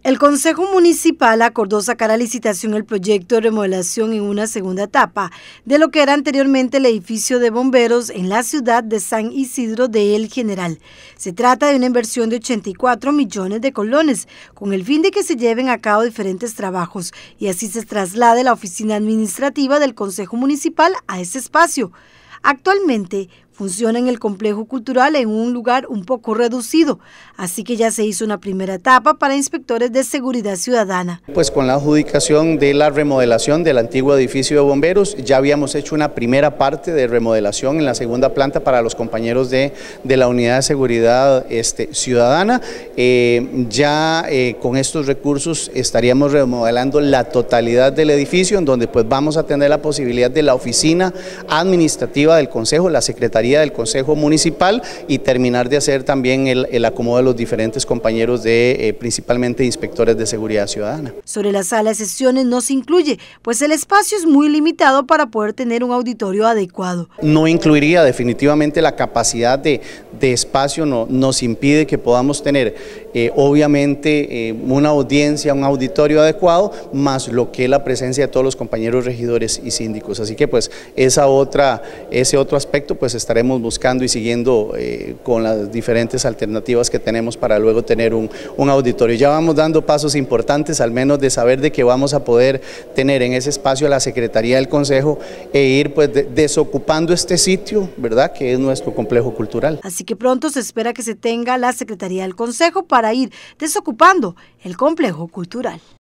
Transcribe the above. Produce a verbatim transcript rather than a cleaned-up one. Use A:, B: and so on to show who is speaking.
A: El Consejo Municipal acordó sacar a licitación el proyecto de remodelación en una segunda etapa de lo que era anteriormente el edificio de bomberos en la ciudad de San Isidro de El General. Se trata de una inversión de ochenta y cuatro millones de colones, con el fin de que se lleven a cabo diferentes trabajos y así se traslade la oficina administrativa del Consejo Municipal a ese espacio. Actualmente funciona en el complejo cultural en un lugar un poco reducido, así que ya se hizo una primera etapa para inspectores de seguridad ciudadana.
B: Pues con la adjudicación de la remodelación del antiguo edificio de bomberos, ya habíamos hecho una primera parte de remodelación en la segunda planta para los compañeros de, de la unidad de seguridad este, ciudadana. Eh, ya eh, con estos recursos estaríamos remodelando la totalidad del edificio, en donde pues vamos a tener la posibilidad de la oficina administrativa del Consejo, la Secretaría del Consejo Municipal y terminar de hacer también el, el acomodo de los diferentes compañeros de eh, principalmente inspectores de seguridad ciudadana.
A: Sobre la sala de sesiones no se incluye, pues el espacio es muy limitado para poder tener un auditorio adecuado.
B: No incluiría definitivamente la capacidad de, de espacio, no, nos impide que podamos tener eh, obviamente eh, una audiencia, un auditorio adecuado, más lo que es la presencia de todos los compañeros regidores y síndicos. Así que pues esa otra, ese otro aspecto pues está estaremos buscando y siguiendo eh, con las diferentes alternativas que tenemos para luego tener un, un auditorio. Ya vamos dando pasos importantes, al menos de saber de que vamos a poder tener en ese espacio a la Secretaría del Consejo e ir pues de, desocupando este sitio, ¿verdad?, que es nuestro complejo cultural.
A: Así que pronto se espera que se tenga la Secretaría del Consejo para ir desocupando el complejo cultural.